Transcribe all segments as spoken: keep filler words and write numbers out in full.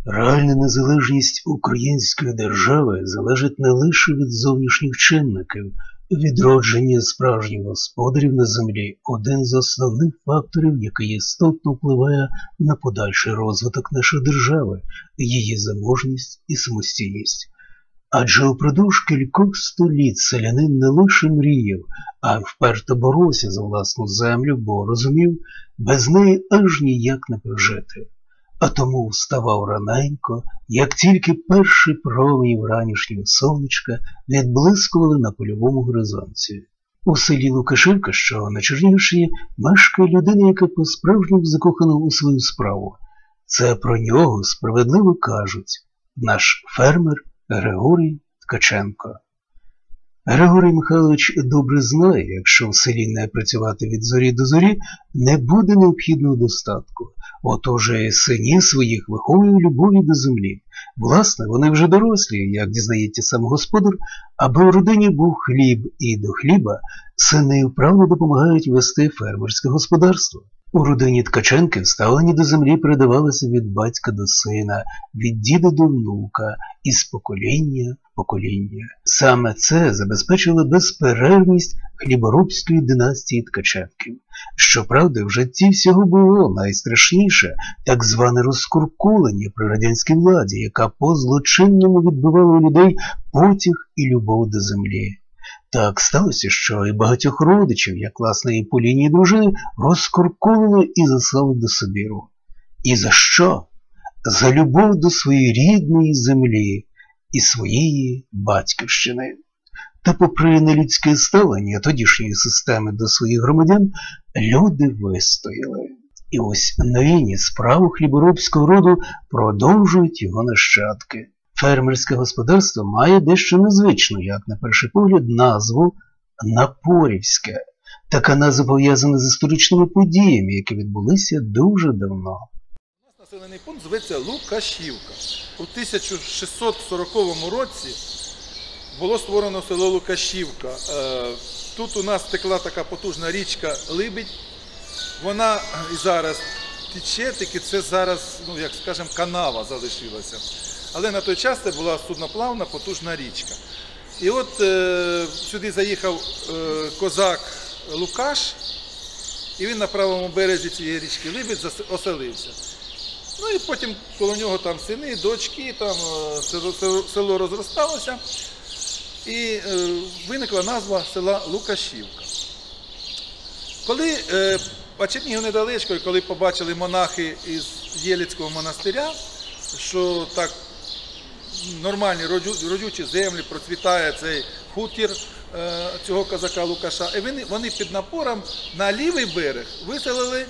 Реальна незалежність української держави залежить не лише від зовнішніх чинників. Відродження справжніх господарів на землі – один з основних факторів, який істотно впливає на подальший розвиток нашої держави, її заможність і самостійність. Адже упродовж кількох століть селянин не лише мріяв, а вперто боровся за власну землю, бо розумів, без неї аж ніяк не прожити. А тому вставав раненько, як тільки перші промені вранішнього сонечка відблискували на польовому горизонті. У селі Лукашівка, що на Чернігівщині, мешкає людина, яка по-справжньому закохана у свою справу. Це про нього справедливо кажуть наш фермер Григорій Ткаченко. Григорій Михайлович добре знає, якщо в селі не працювати від зорі до зорі, не буде необхідного достатку. Отож і синів своїх виховує любові до землі. Власне, вони вже дорослі, як дізнається сам господар, аби в родині був хліб і до хліба, сини вправно допомагають вести фермерське господарство. У родині Ткаченків ставлення до землі передавалося від батька до сина, від діда до внука, із покоління в покоління. Саме це забезпечило безперервність хліборобської династії Ткаченків. Щоправда, в житті всього було найстрашніше так зване розкуркулення при радянській владі, яка по-злочинному відбивала у людей потяг і любов до землі. Так сталося, що і багатьох родичів, як власне і по лінії дружини, розкуркулили і заслали до Сибіру. І за що? За любов до своєї рідної землі і своєї батьківщини. Та попри нелюдське ставлення тодішньої системи до своїх громадян, люди вистояли. І ось нині справу хліборобського роду продовжують його нащадки. Фермерське господарство має дещо незвичну, як на перший погляд, назву Напорівське. Така назва пов'язана з історичними подіями, які відбулися дуже давно. У нас населений пункт зветься Лукашівка. У тисяча шістсот сороковому році було створено село Лукашівка. Тут у нас текла така потужна річка Либідь. Вона і зараз тече, тільки це зараз, ну, як скажемо, канава залишилася. Але на той час це була судноплавна потужна річка. І от е, сюди заїхав е, козак Лукаш, і він на правому березі цієї річки Либідь оселився. Ну і потім коло нього там сини, дочки, там село, село, село розросталося, і е, виникла назва села Лукашівка. Коли, е, а Чернігів недалечко, коли побачили монахи із Єлицького монастиря, що так нормальні родючі землі, процвітає цей хутір е, цього козака Лукаша, і вони, вони під напором на лівий берег виселили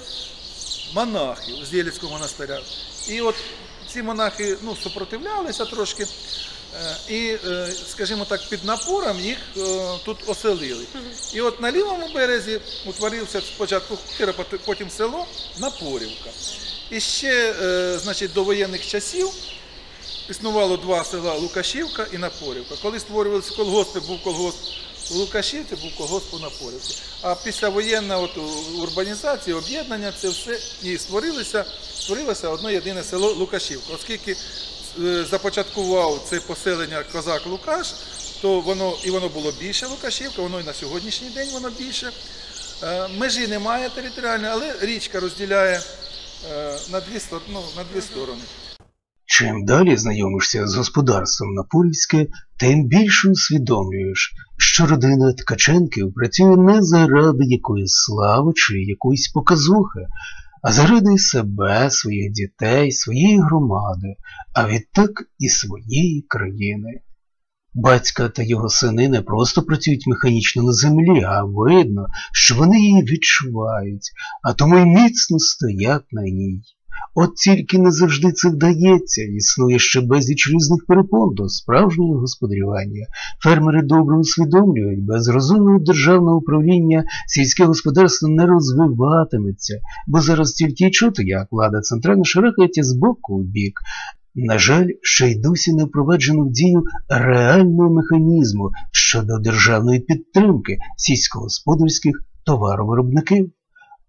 монахів з Єлицького монастиря. І от ці монахи, ну, супротивлялися трошки, е, і, е, скажімо так, під напором їх е, тут оселили. І от на лівому березі утворився спочатку хутір, а потім село Напорівка. І ще, е, значить, до воєнних часів існувало два села Лукашівка і Напорівка. Коли створювалися колгоспи, був колгосп у Лукашівці, був колгосп у Напорівці. А післявоєнна от, урбанізація, об'єднання, це все і створилося, створилося одне єдине село Лукашівка. Оскільки е, започаткував це поселення козак Лукаш, то воно, і воно було більше Лукашівка, воно і на сьогоднішній день воно більше. Е, межі немає територіальної, але річка розділяє е, на дві, ну, на дві сторони. Чим далі знайомишся з господарством Напорівське, тим більше усвідомлюєш, що родина Ткаченків працює не заради якоїсь слави чи якоїсь показухи, а заради себе, своїх дітей, своєї громади, а відтак і своєї країни. Батько та його сини не просто працюють механічно на землі, а видно, що вони її відчувають, а тому й міцно стоять на ній. От тільки не завжди це вдається, існує ще безліч різних перепон до справжнього господарювання. Фермери добре усвідомлюють, без розумного державного управління сільське господарство не розвиватиметься, бо зараз тільки й чути, як влада центральна шарахається з боку у бік. На жаль, ще й досі не впроваджено в дію реального механізму щодо державної підтримки сільськогосподарських товаровиробників.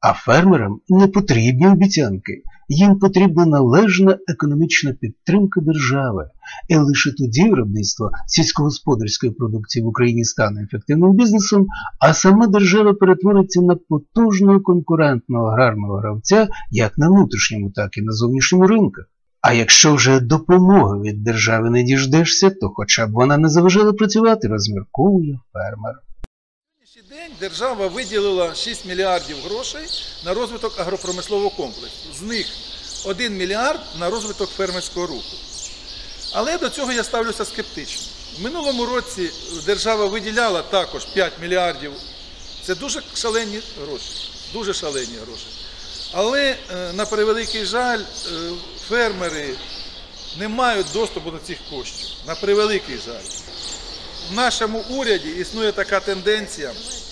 А фермерам не потрібні обіцянки. Їм потрібна належна економічна підтримка держави. І лише тоді виробництво сільськогосподарської продукції в Україні стане ефективним бізнесом, а сама держава перетвориться на потужного конкурентного аграрного гравця як на внутрішньому, так і на зовнішньому ринках. А якщо вже допомоги від держави не діждешся, то хоча б вона не заважала працювати, розмірковує фермер. На сьогоднішній день держава виділила шість мільярдів грошей на розвиток агропромислового комплексу. З них один мільярд на розвиток фермерського руху. Але до цього я ставлюся скептично. В минулому році держава виділяла також п'ять мільярдів. Це дуже шалені гроші. Дуже шалені гроші. Але, на превеликий жаль, фермери не мають доступу до цих коштів. На превеликий жаль. В нашому уряді існує така тенденція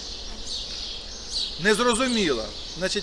незрозуміла. Значить,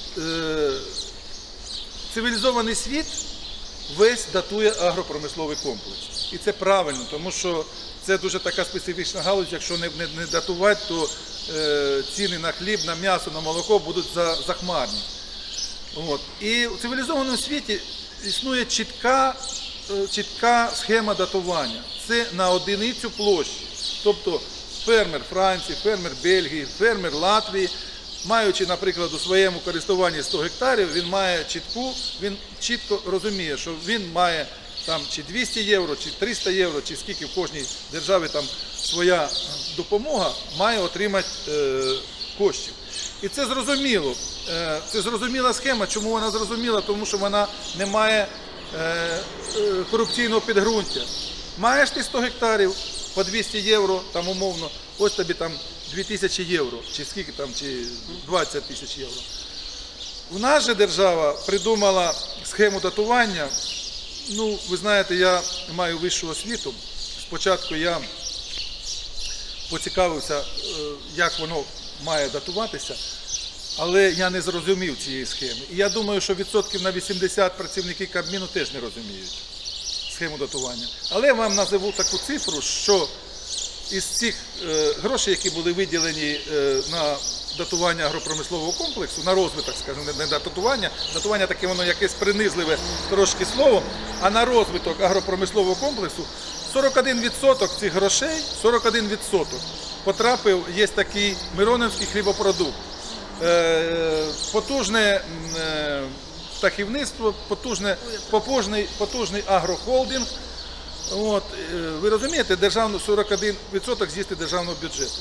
цивілізований світ весь датує агропромисловий комплекс. І це правильно, тому що це дуже така специфічна галузь, якщо не, не, не датувати, то е, ціни на хліб, на м'ясо, на молоко будуть за, захмарні. От. І в цивілізованому світі існує чітка, е, чітка схема датування. Це на одиницю площі. Тобто фермер Франції, фермер Бельгії, фермер Латвії, маючи, наприклад, у своєму користуванні сто гектарів, він має чітку, він чітко розуміє, що він має там чи двісті євро, чи триста євро, чи скільки в кожній державі там своя допомога, має отримати е, коштів. І це зрозуміло. Е, це зрозуміла схема. Чому вона зрозуміла? Тому що вона не має е, е, корупційного підґрунтя. Маєш ти сто гектарів по двісті євро, там умовно, ось тобі там дві тисячі євро, чи скільки там, чи двадцять тисяч євро. У нас же держава придумала схему датування. Ну, ви знаєте, я маю вищу освіту. Спочатку я поцікавився, як воно має датуватися, але я не зрозумів цієї схеми. І я думаю, що відсотків на вісімдесят працівники Кабміну теж не розуміють схему датування. Але я вам назову таку цифру, що із цих е, грошей, які були виділені е, на датування агропромислового комплексу, на розвиток, скажімо, не датування, датування таке воно якесь принизливе трошки слово, а на розвиток агропромислового комплексу сорок один відсоток цих грошей, сорок один відсоток потрапив, є такий Миронівський хлібопродукт. Е, потужне е, птахівництво, потужне, потужний, потужний агрохолдинг. От, ви розумієте, державну сорок один відсоток з'їсти державного бюджету.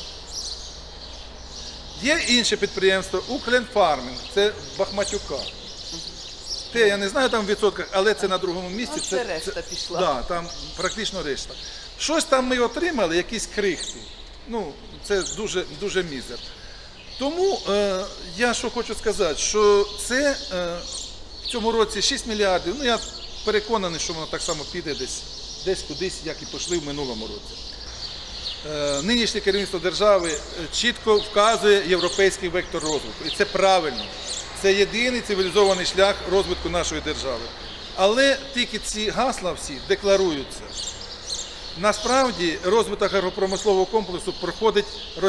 Є інше підприємство, Укрфармінг, це Бахматюка. Те, я не знаю там в відсотках, але це на другому місці. Ну, це, це решта пішла. Да, там практично решта. Щось там ми отримали, якісь крихти. Ну, це дуже, дуже мізер. Тому е, я що хочу сказати, що це е, в цьому році шість мільярдів, ну я переконаний, що воно так само піде десь. Десь кудись, як і пішли в минулому році. Е, нинішнє керівництво держави чітко вказує європейський вектор розвитку. І це правильно. Це єдиний цивілізований шлях розвитку нашої держави. Але тільки ці гасла всі декларуються. Насправді розвиток агропромислового комплексу проходить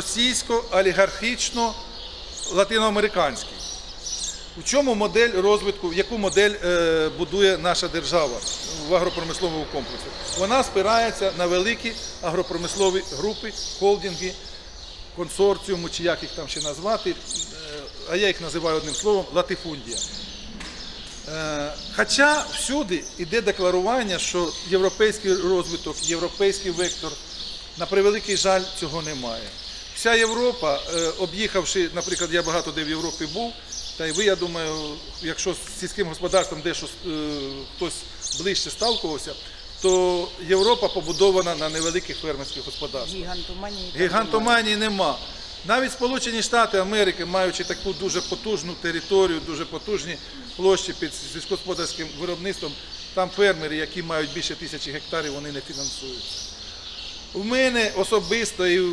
російсько-олігархічно-латиноамериканський. У чому модель розвитку, яку модель е, будує наша держава в агропромисловому комплексі? Вона спирається на великі агропромислові групи, холдинги, консорціуми, чи як їх там ще назвати, е, а я їх називаю одним словом – латифундія. Е, хоча всюди йде декларування, що європейський розвиток, європейський вектор, на превеликий жаль, цього немає. Вся Європа, е, об'їхавши, наприклад, я багато де в Європі був, та й ви, я думаю, якщо з сільським господарством дещо е, хтось ближче сталкувався, то Європа побудована на невеликих фермерських господарствах. Гігантоманії, Гігантоманії нема. Навіть Сполучені Штати Америки, маючи таку дуже потужну територію, дуже потужні площі під сільськогосподарським виробництвом, там фермери, які мають більше тисячі гектарів, вони не фінансуються. У мене особисто і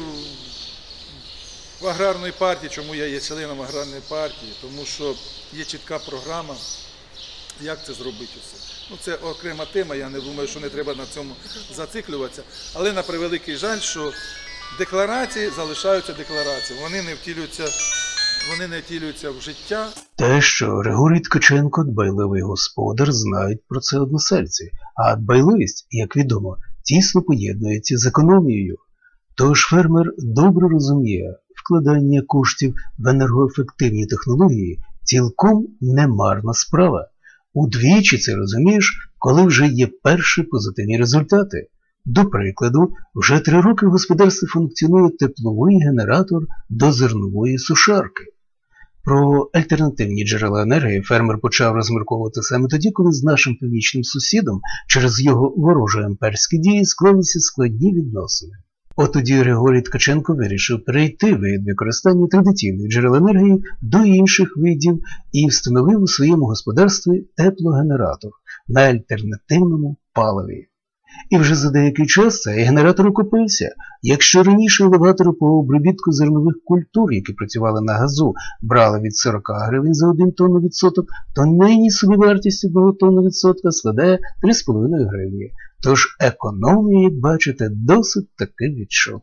в аграрної партії, чому я є членом аграрної партії, тому що є чітка програма, як це зробити все. Ну, це окрема тема, я не думаю, що не треба на цьому зациклюватися. Але на превеликий жаль, що декларації залишаються деклараціями, вони не втілюються вони не втілюються в життя. Те, що Григорій Ткаченко, дбайливий господар, знають про це односельці, а дбайливість, як відомо, тісно поєднується з економією. Тож фермер добре розуміє, вкладання коштів в енергоефективні технології цілком не марна справа. Удвічі це розумієш, коли вже є перші позитивні результати. До прикладу, вже три роки в господарстві функціонує тепловий генератор до зернової сушарки. Про альтернативні джерела енергії фермер почав розмірковувати саме тоді, коли з нашим північним сусідом через його ворожо-імперські дії склалися складні відносини. От тоді Григорій Ткаченко вирішив перейти від використання традиційних джерел енергії до інших видів і встановив у своєму господарстві теплогенератор на альтернативному паливі. І вже за деякий час цей генератор окупився. Якщо раніше елеватори по обробітку зернових культур, які працювали на газу, брали від сорок гривень за один тонну відсоток, то нині собівартість одного тонну відсотка складає три з половиною гривні. Тож економія, як бачите, досить таки відчутна.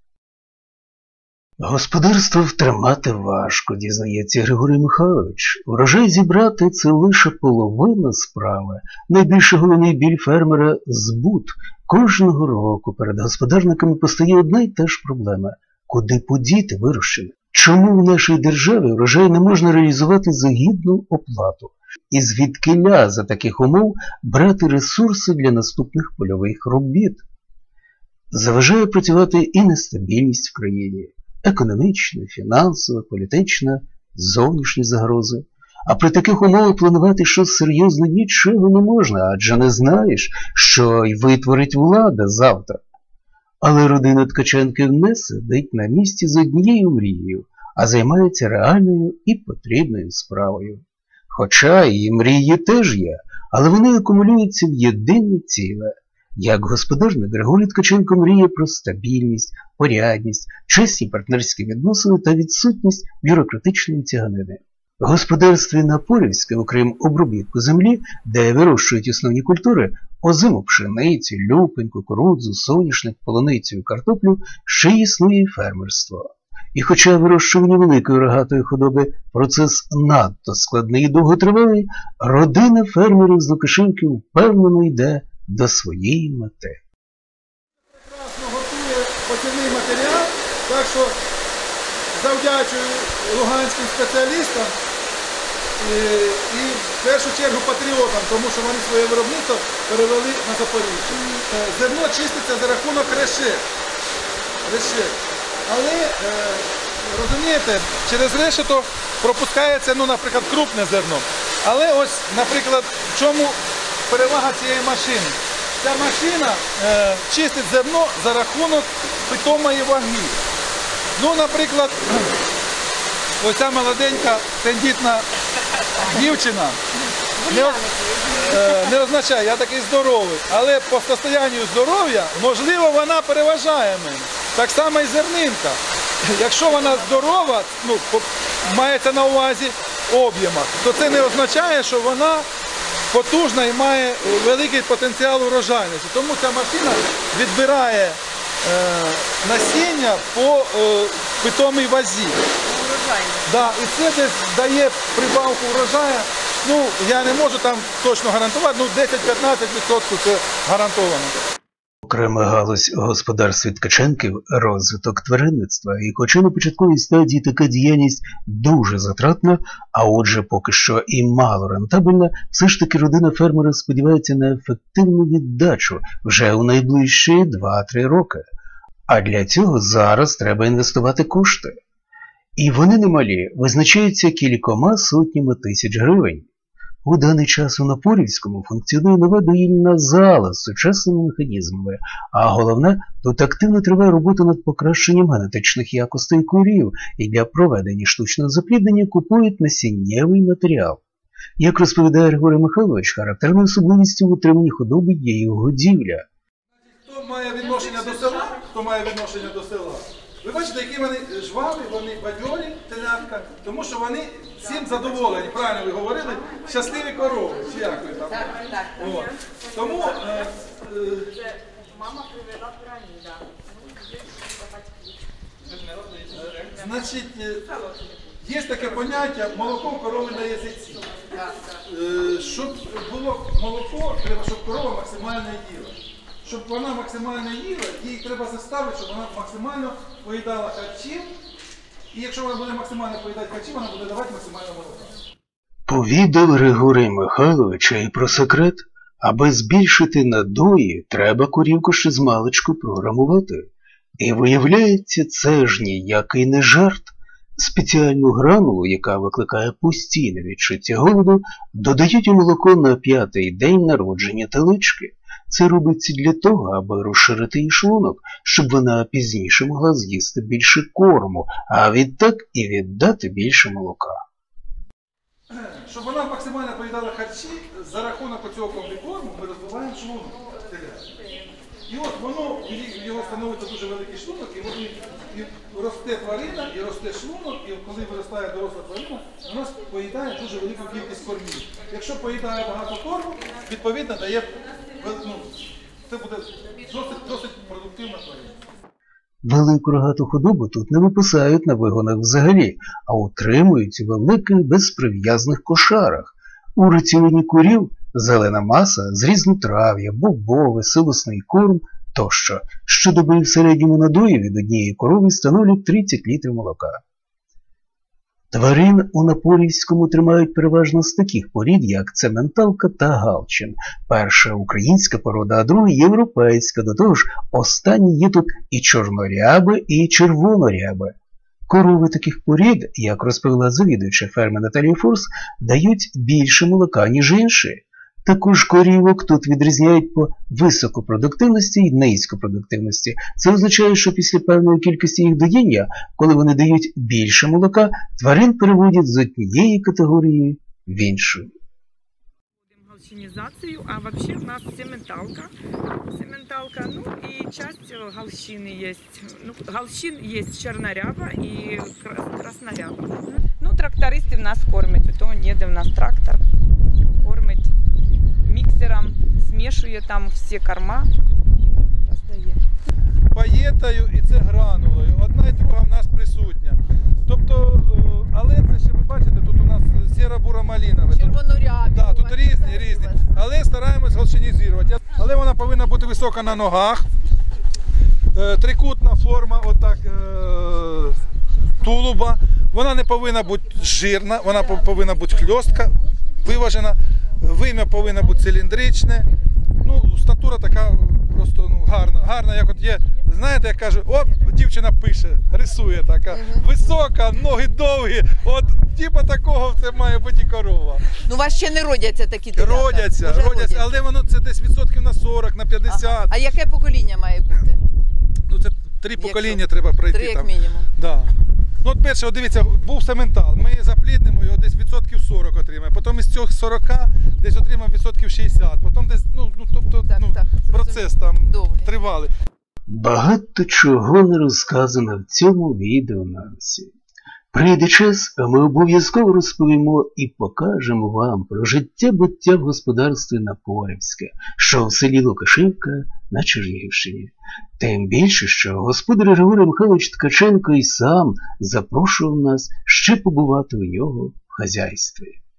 Господарство втримати важко, дізнається Григорій Михайлович. Врожай зібрати – це лише половина справи. Найбільший головний біль фермера – збут. Кожного року перед господарниками постає одна й та ж проблема – куди подіти вирощене? Чому в нашій державі врожай не можна реалізувати за гідну оплату? І звідкиля за таких умов брати ресурси для наступних польових робіт? Заважає працювати і нестабільність в країні. Економічна, фінансова, політична, зовнішні загрози. А при таких умовах планувати щось серйозне нічого не можна, адже не знаєш, що й витворить влада завтра. Але родина Ткаченків не сидить на місці з однією мрією, а займається реальною і потрібною справою. Хоча і мрії теж є, але вони акумулюються в єдине ціле. Як господарник, Григорій Ткаченко мріє про стабільність, порядність, чесні партнерські відносини та відсутність бюрократичної тяганини. В господарстві Напорівське, окрім обробітку землі, де вирощують основні культури – озиму пшеницю, люпин, кукурудзу, соняшник, полуницю, картоплю – ще існує фермерство. І хоча вирощування великої рогатої худоби – процес надто складний і довготривалий, родина фермерів з Лукашівки впевнено йде до своєї мети. Прекрасно готує посівний матеріал, так що завдячую луганським спеціалістам і, і в першу чергу патріотам, тому що вони своє виробництво перевели на Запоріжжя. Зерно чиститься за рахунок решет. решет. Але, е, розумієте, через решето пропускається, ну, наприклад, крупне зерно. Але ось, наприклад, в чому перевага цієї машини? Ця машина е, чистить зерно за рахунок питомої ваги. Ну, наприклад, ось ця молоденька, тендітна дівчина не, е, не означає, я такий здоровий, але по состоянню здоров'я, можливо, вона переважає мене. Так само і зернинка. Якщо вона здорова, ну, мається на увазі об'ємах, то це не означає, що вона потужна і має великий потенціал урожайності. Тому ця машина відбирає е, насіння по е, питомій вазі. Да, і це десь дає прибавку врожаю. Ну, я не можу там точно гарантувати, ну десять-п'ятнадцять відсотків це гарантовано. Окрема галузь у господарстві Ткаченків – розвиток тваринництва. І хоча на початковій стадії така діяльність дуже затратна, а отже поки що і мало рентабельна, все ж таки родина фермера сподівається на ефективну віддачу вже у найближчі два-три роки. А для цього зараз треба інвестувати кошти. І вони немалі, визначаються кількома сотнями тисяч гривень. У даний час у Напорівському функціонує нова доїльна зала з сучасними механізмами, а головне, тут активно триває робота над покращенням генетичних якостей курів і для проведення штучного запліднення купують насіннєвий матеріал. Як розповідає Григорій Михайлович, характерною особливістю в утриманні худоби є їх годівля. Хто має відношення до села? Хто має відношення до села? Ви бачите, які вони жваві, вони бадьорі, телятка, тому що вони всім задоволені, правильно ви говорили, щасливі корови, чи як ви там? Так, так. От. Тому, е, е, Мама привела піраміда. значить, е, Є таке поняття молоко корови на язиці. Е, Щоб було молоко, треба, щоб корова максимально їла. Щоб вона максимально їла, їй треба заставити, щоб вона максимально поїдала харчів. І якщо вона буде максимально поїдати харчів, вона буде давати максимально молока. Повідав Григорій Михайлович і про секрет. Аби збільшити надої, треба корівку ще змалечку програмувати. І виявляється, це ж ніякий не жарт. Спеціальну гранулу, яка викликає постійне відчуття голоду, додають у молоко на п'ятий день народження телички. Це робиться для того, аби розширити її шлунок, щоб вона пізніше могла з'їсти більше корму, а відтак і віддати більше молока. Щоб вона максимально поїдала харчі, за рахунок цього комбікорму ми розвиваємо шлунок. І от воно, його становиться дуже великий шлунок, і, от, і росте тварина, і росте шлунок, і коли виростає доросла тварина, вона поїдає дуже велику кількість кормів. Якщо поїдає багато корму, відповідно дає, ну, це буде досить, досить продуктивна тварина. Велику рогату худобу тут не виписають на вигонах взагалі, а утримують у великих безприв'язних кошарах. У раціоні курів зелена маса з різнотрав'я, бобове, силосний корм тощо. Щодоби в середньому надої від однієї корови становлять тридцять літрів молока. Тварин у Напорівському тримають переважно з таких порід, як цементалка та галчин. Перша українська порода, а друга європейська. До того ж, останні є тут і чорноряби, і червоноряби. Корови таких порід, як розповіла завідуюча ферми Наталія Форс, дають більше молока, ніж інші. Також корівок тут відрізняють по високопродуктивності і низькопродуктивності. Це означає, що після певної кількості їх доїння, коли вони дають більше молока, тварин переводять з однієї категорії в іншу. Галщинизацию, а вообще у нас сементалка, сементалка, ну и часть галщины есть. Ну, галщин есть черноряба и красноряба. Ну, трактористы в нас кормят, то ніде в нас трактор кормить міксером, змішує там всі корма, роздає. Паєтою і це гранулою, одна і друга в нас присутня. Тобто, але це ще ви бачите, тут у нас сіро-буро-малінове. Червонорябі. Так, тут різні, різні. Але стараємось галщинізувати. Але вона повинна бути висока на ногах. Трикутна форма отак тулуба. Вона не повинна бути жирна, вона повинна бути хльостка, виважена. Вим'я повинна бути циліндричне. Ну, статура така просто ну, гарна. Гарна, як от є, знаєте, як кажуть, от дівчина пише, рисує така, висока, ноги довгі, от типа такого це має бути і корова. Ну, у вас ще не родяться такі телята? Родяться, родяться, родяться, але воно це десь відсотків на сорок, на п'ятдесят. Ага. А яке покоління має бути? Ну, це три покоління треба пройти. Три як там. мінімум. Да. Ну, от перше, от дивіться, був сементал, ми запліднимо його десь відсотків сорок отримаємо, потім із цього сорока десь отримаємо відсотків шістдесят, потім десь, ну, ну тобто, Так, ну, так, процес там довгий. тривалий. Багато чого не розказано в цьому відео навсі. Прийде час, а ми обов'язково розповімо і покажемо вам про життя-буття в господарстві Напорівське, що в селі Лукашівка на Чернігівщині. Тим більше, що господар Григорій Михайлович Ткаченко і сам запрошував нас ще побувати у нього в хазяйстві.